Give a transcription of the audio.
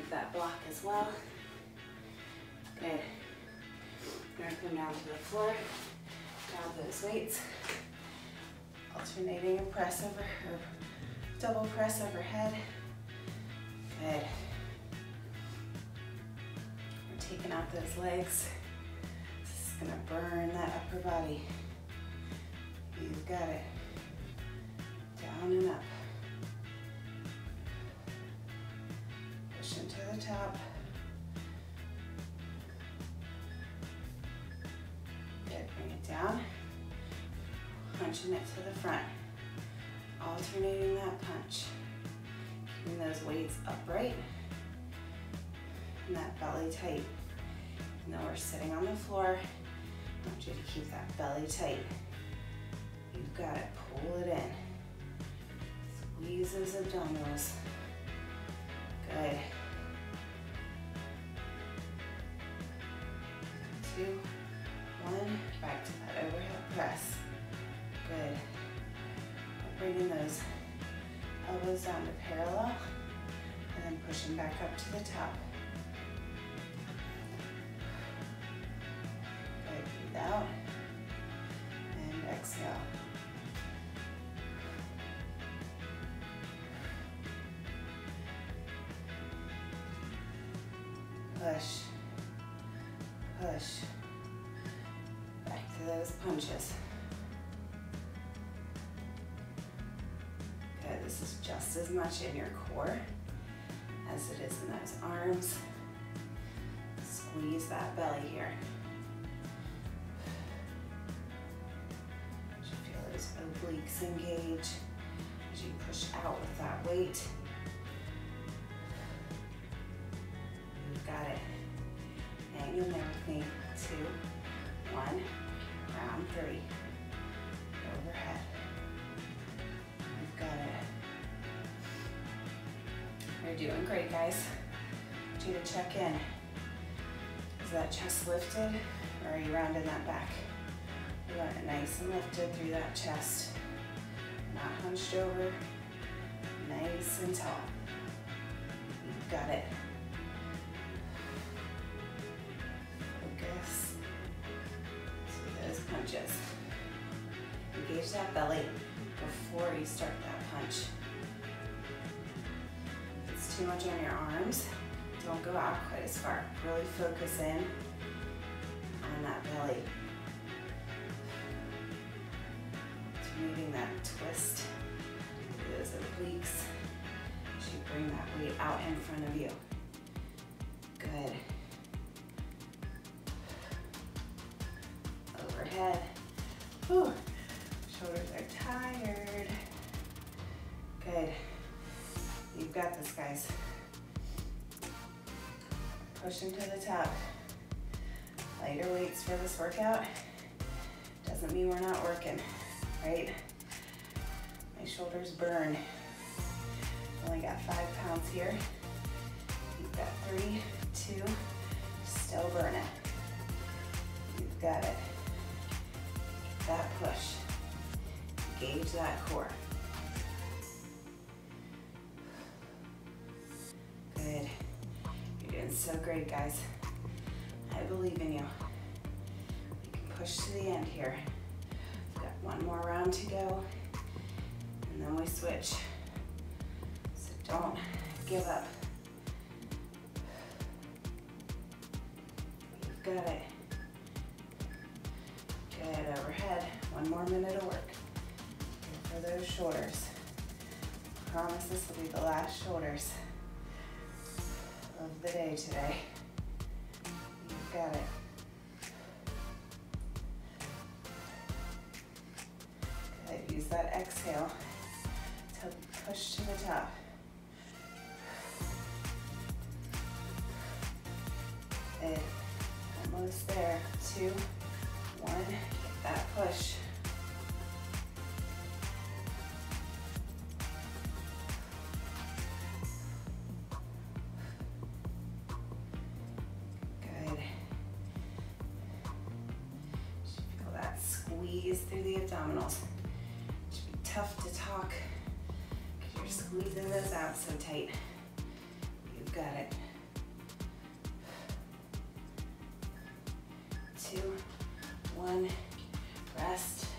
keep that block as well. Good. We're gonna come down to the floor, grab those weights, alternating a press over, or double press overhead. Good. We're taking out those legs. This is gonna burn that upper body. You've got it. Down and up. Push into the top. Good, bring it down. Punching it to the front. Alternating that punch. Keeping those weights upright. And that belly tight. And then we're sitting on the floor. I want you to keep that belly tight. You've got it, pull it in. Squeeze those abdominals. Good. 2, 1, back to that overhead press. Good. We're bringing those elbows down to parallel and then pushing back up to the top. Good, breathe out and exhale. Push, push, back to those punches. Good, this is just as much in your core as it is in those arms. Squeeze that belly here. You feel those obliques engage as you push out with that weight. Got it. Hang in there with me. 2, 1, round 3. Overhead. We've got it. You're doing great, guys. I want you to check in. Is that chest lifted, or are you rounding that back? You want it nice and lifted through that chest. Not hunched over. Nice and tall. You've got it. Punches. Engage that belly before you start that punch. If it's too much on your arms, don't go out quite as far. Really focus in on that belly. Alternating that twist. Those obliques. As you bring that weight out in front of you. Good. Overhead. Whew. Shoulders are tired. Good. You've got this, guys. Push into the top. Lighter weights for this workout doesn't mean we're not working, right? My shoulders burn. Only got 5 pounds here. You've got 3, 2, still burning. You've got it. That push. Engage that core. Good. You're doing so great, guys. I believe in you. We can push to the end here. We've got one more round to go, and then we switch. So don't give up. You've got it. Good, overhead. 1 more minute of work. Good for those shoulders. Promise this will be the last shoulders of the day today. You've got it. Good, use that exhale to push to the top. Good, almost there. 2, 1, get that push. Good. Should feel that squeeze through the abdominals. Should be tough to talk because you're squeezing those out so tight. You've got it. 2, 1, rest.